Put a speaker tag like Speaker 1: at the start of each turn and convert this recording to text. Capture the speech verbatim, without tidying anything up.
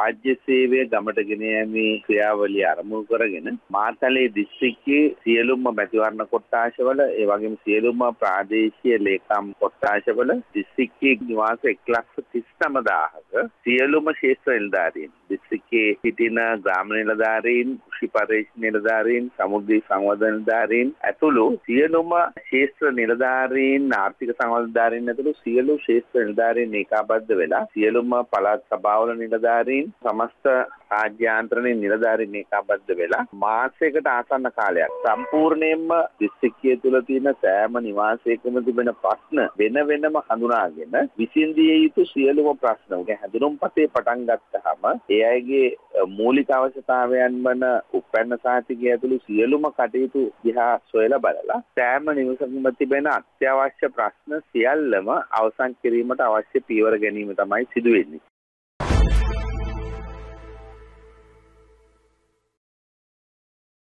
Speaker 1: රාජ්‍ය සේවය ගමට ගෙන යෑමේ ක්‍රියාවලිය ආරම්භ කරගෙන මාතලේ දිස්ත්‍රික්කයේ සියලුම මැතිවරණ කොට්ටාශවල ඒ වගේම සියලුම ප්‍රාදේශීය ලේකම් කොට්ටාශවල දිස්ත්‍රික්කයේ නිවාස එක් ලක්ෂ තිස් නවදාහක සියලුම ශේෂ්ත්‍ර නිලධාරීන් දිස්ත්‍රික්කයේ සිටින ග්‍රාම නිලධාරීන්, කෘෂි පරිශ්‍රණ නිලධාරීන්, සමුද්‍රී සංවර්ධන නිලධාරීන් ඇතුළු සියලුම ශේෂ්ත්‍ර නිලධාරීන්, ආර්ථික සංවර්ධන නිලධාරීන් ඇතුළු සියලු ශේෂ්ත්‍ර නිලධාරීන් ඒකාබද්ධ වෙලා සියලුම පළාත් සභාවල නිලධාරීන්, සමස්ත රාජ්‍යාන්තරණයේ නිලධාරීන් ඒකාබද්ධ වෙලා මාසයකට ආසන්න කාලයක් සම්පූර්ණයෙන්ම දිස්ත්‍රික්කයේ තුල තියෙන සෑම නිවාසයකම තිබෙන ප්‍රශ්න වෙන වෙනම හඳුනාගෙන විසඳිය යුතු සියලුම ප්‍රශ්න උගේ හැඳුනුම්පතේ පටන් ගත්තාම ඒ අයගේ මූලික අවශ්‍යතාවයන් වන උපැන්න සාහිත්‍යය ඇතුළු සියලුම කටයුතු දිහා සොයලා බලලා සෑම නිවසකම තිබෙන අත්‍යවශ්‍ය ප්‍රශ්න සියල්ලම අවසන් කිරීමට අවශ්‍ය පියවර ගැනීම තමයි සිදු වෙන්නේ.